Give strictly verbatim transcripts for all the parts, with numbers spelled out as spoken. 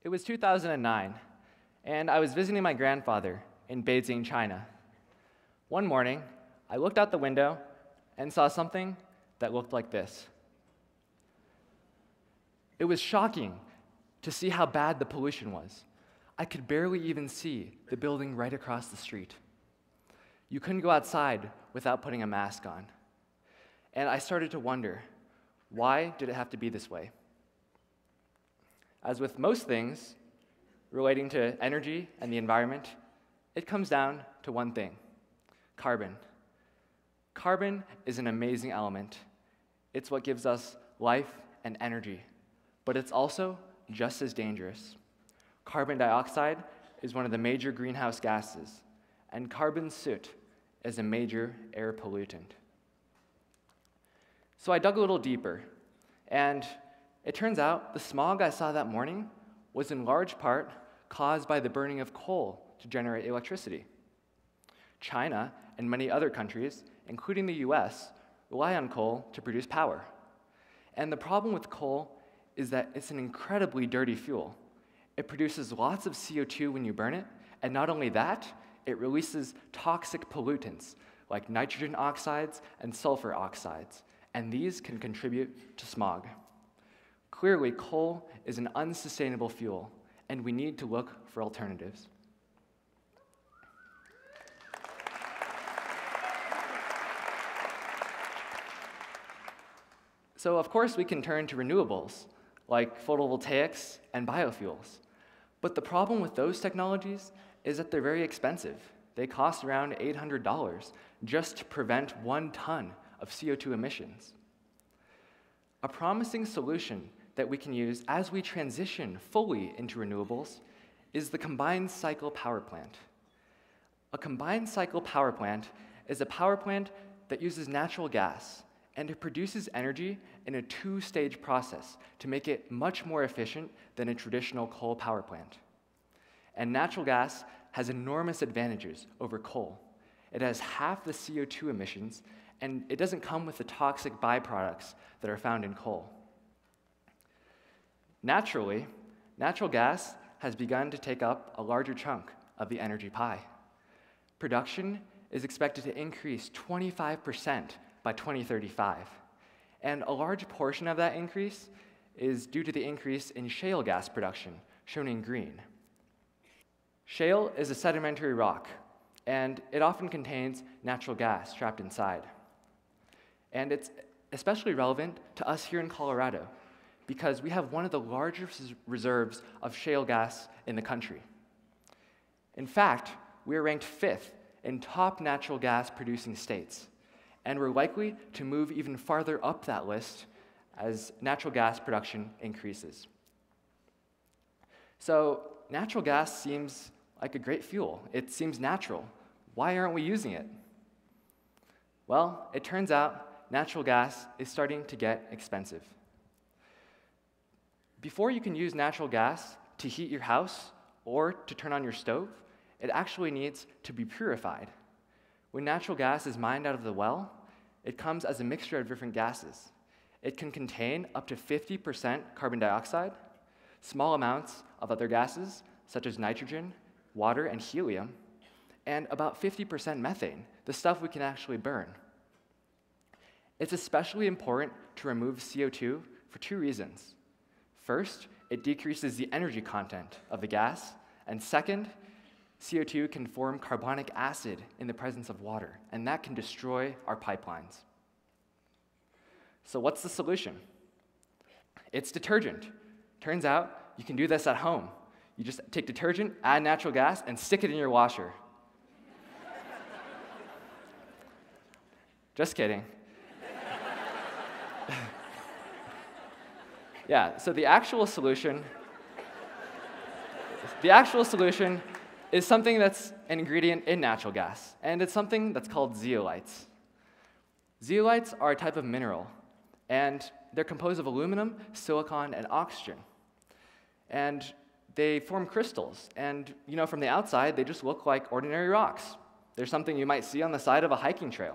It was two thousand nine, and I was visiting my grandfather in Beijing, China. One morning, I looked out the window and saw something that looked like this. It was shocking to see how bad the pollution was. I could barely even see the building right across the street. You couldn't go outside without putting a mask on. And I started to wonder, why did it have to be this way? As with most things relating to energy and the environment, it comes down to one thing: carbon. Carbon is an amazing element. It's what gives us life and energy, but it's also just as dangerous. Carbon dioxide is one of the major greenhouse gases, and carbon soot is a major air pollutant. So I dug a little deeper, and it turns out the smog I saw that morning was in large part caused by the burning of coal to generate electricity. China and many other countries, including the U S, rely on coal to produce power. And the problem with coal is that it's an incredibly dirty fuel. It produces lots of C O two when you burn it, and not only that, it releases toxic pollutants like nitrogen oxides and sulfur oxides, and these can contribute to smog. Clearly, coal is an unsustainable fuel, and we need to look for alternatives. So, of course, we can turn to renewables, like photovoltaics and biofuels. But the problem with those technologies is that they're very expensive. They cost around eight hundred dollars just to prevent one ton of C O two emissions. A promising solution that we can use as we transition fully into renewables is the combined cycle power plant. A combined cycle power plant is a power plant that uses natural gas, and it produces energy in a two-stage process to make it much more efficient than a traditional coal power plant. And natural gas has enormous advantages over coal. It has half the C O two emissions, and it doesn't come with the toxic byproducts that are found in coal. Naturally, natural gas has begun to take up a larger chunk of the energy pie. Production is expected to increase twenty-five percent by twenty thirty-five, and a large portion of that increase is due to the increase in shale gas production, shown in green. Shale is a sedimentary rock, and it often contains natural gas trapped inside. And it's especially relevant to us here in Colorado, because we have one of the largest reserves of shale gas in the country. In fact, we are ranked fifth in top natural gas producing states, and we're likely to move even farther up that list as natural gas production increases. So, natural gas seems like a great fuel. It seems natural. Why aren't we using it? Well, it turns out natural gas is starting to get expensive. Before you can use natural gas to heat your house or to turn on your stove, it actually needs to be purified. When natural gas is mined out of the well, it comes as a mixture of different gases. It can contain up to fifty percent carbon dioxide, small amounts of other gases, such as nitrogen, water, and helium, and about fifty percent methane, the stuff we can actually burn. It's especially important to remove C O two for two reasons. First, it decreases the energy content of the gas, and second, C O two can form carbonic acid in the presence of water, and that can destroy our pipelines. So what's the solution? It's detergent. Turns out you can do this at home. You just take detergent, add natural gas, and stick it in your washer. Just kidding. Yeah, so the actual solution, the actual solution is something that's an ingredient in natural gas, and it's something that's called zeolites. Zeolites are a type of mineral, and they're composed of aluminum, silicon, and oxygen. And they form crystals, and you know, from the outside, they just look like ordinary rocks. They're something you might see on the side of a hiking trail.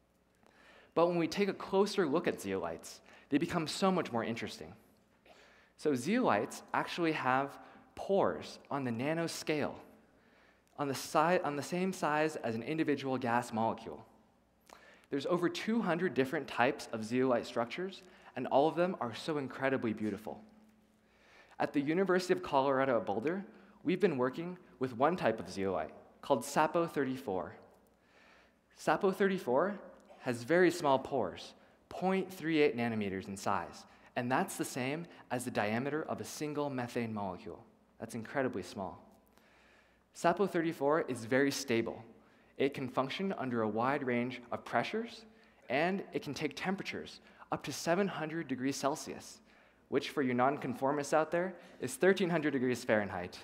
But when we take a closer look at zeolites, they become so much more interesting. So zeolites actually have pores on the nanoscale, on the, si- on the same size as an individual gas molecule. There's over two hundred different types of zeolite structures, and all of them are so incredibly beautiful. At the University of Colorado at Boulder, we've been working with one type of zeolite called SAPO thirty-four. SAPO thirty-four has very small pores, zero point three eight nanometers in size, and that's the same as the diameter of a single methane molecule. That's incredibly small. SAPO thirty-four is very stable. It can function under a wide range of pressures, and it can take temperatures up to seven hundred degrees Celsius, which for you nonconformists out there is thirteen hundred degrees Fahrenheit.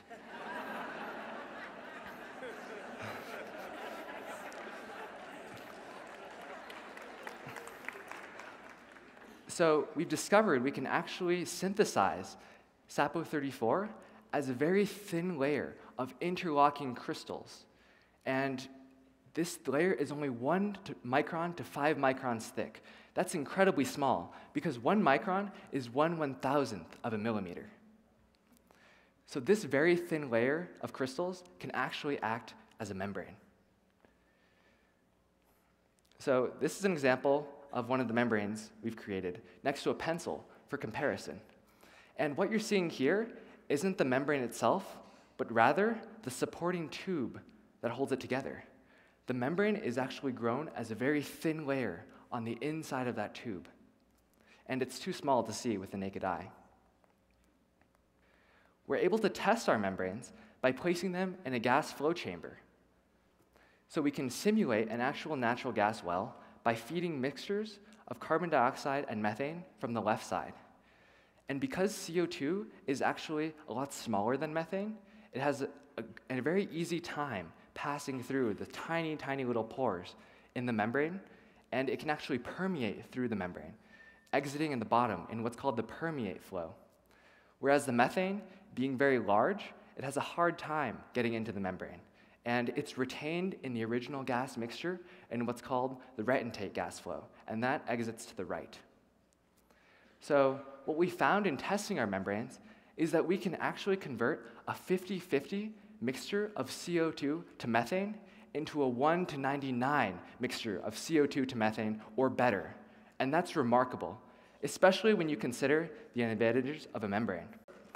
So we've discovered we can actually synthesize SAPO thirty-four as a very thin layer of interlocking crystals. And this layer is only one to micron to five microns thick. That's incredibly small, because one micron is one one-thousandth of a millimeter. So this very thin layer of crystals can actually act as a membrane. So this is an example of one of the membranes we've created next to a pencil for comparison. And what you're seeing here isn't the membrane itself, but rather the supporting tube that holds it together. The membrane is actually grown as a very thin layer on the inside of that tube, and it's too small to see with the naked eye. We're able to test our membranes by placing them in a gas flow chamber. So we can simulate an actual natural gas well by feeding mixtures of carbon dioxide and methane from the left side. And because C O two is actually a lot smaller than methane, it has a, a, a very easy time passing through the tiny, tiny little pores in the membrane, and it can actually permeate through the membrane, exiting in the bottom in what's called the permeate flow. Whereas the methane, being very large, it has a hard time getting into the membrane, and it's retained in the original gas mixture in what's called the retentate gas flow, and that exits to the right. So what we found in testing our membranes is that we can actually convert a fifty fifty mixture of C O two to methane into a one to ninety-nine mixture of C O two to methane or better. And that's remarkable, especially when you consider the advantages of a membrane.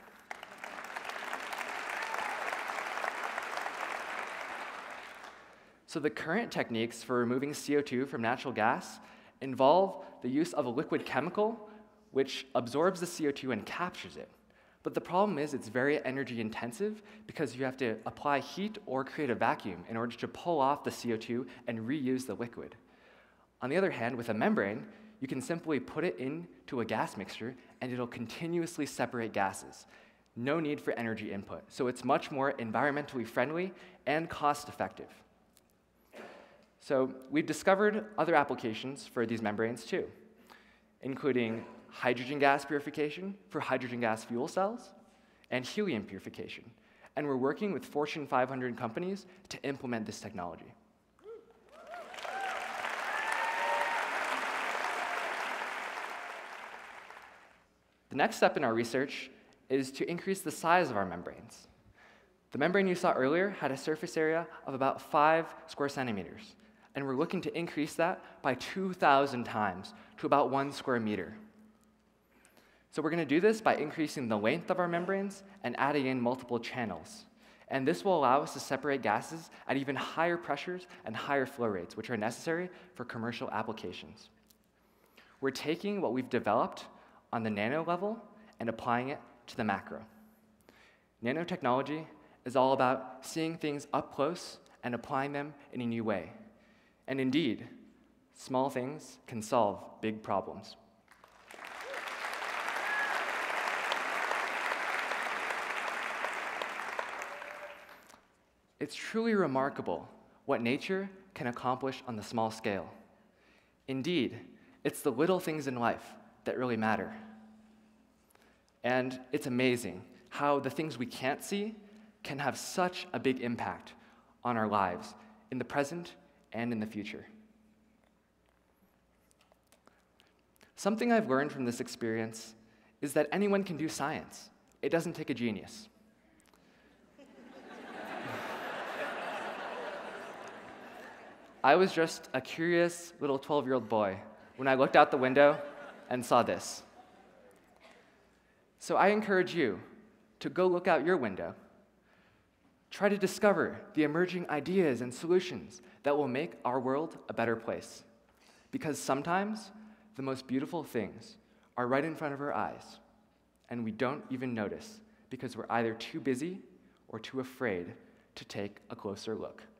So the current techniques for removing C O two from natural gas involve the use of a liquid chemical which absorbs the C O two and captures it. But the problem is it's very energy intensive because you have to apply heat or create a vacuum in order to pull off the C O two and reuse the liquid. On the other hand, with a membrane, you can simply put it into a gas mixture and it'll continuously separate gases. No need for energy input. So it's much more environmentally friendly and cost effective. So we've discovered other applications for these membranes too, including hydrogen gas purification for hydrogen gas fuel cells, and helium purification. And we're working with Fortune five hundred companies to implement this technology. The next step in our research is to increase the size of our membranes. The membrane you saw earlier had a surface area of about five square centimeters, and we're looking to increase that by two thousand times to about one square meter. So we're going to do this by increasing the length of our membranes and adding in multiple channels. And this will allow us to separate gases at even higher pressures and higher flow rates, which are necessary for commercial applications. We're taking what we've developed on the nano level and applying it to the macro. Nanotechnology is all about seeing things up close and applying them in a new way. And indeed, small things can solve big problems. It's truly remarkable what nature can accomplish on the small scale. Indeed, it's the little things in life that really matter. And it's amazing how the things we can't see can have such a big impact on our lives in the present and in the future. Something I've learned from this experience is that anyone can do science. It doesn't take a genius. I was just a curious little twelve-year-old boy when I looked out the window and saw this. So I encourage you to go look out your window. Try to discover the emerging ideas and solutions that will make our world a better place. Because sometimes the most beautiful things are right in front of our eyes, and we don't even notice because we're either too busy or too afraid to take a closer look.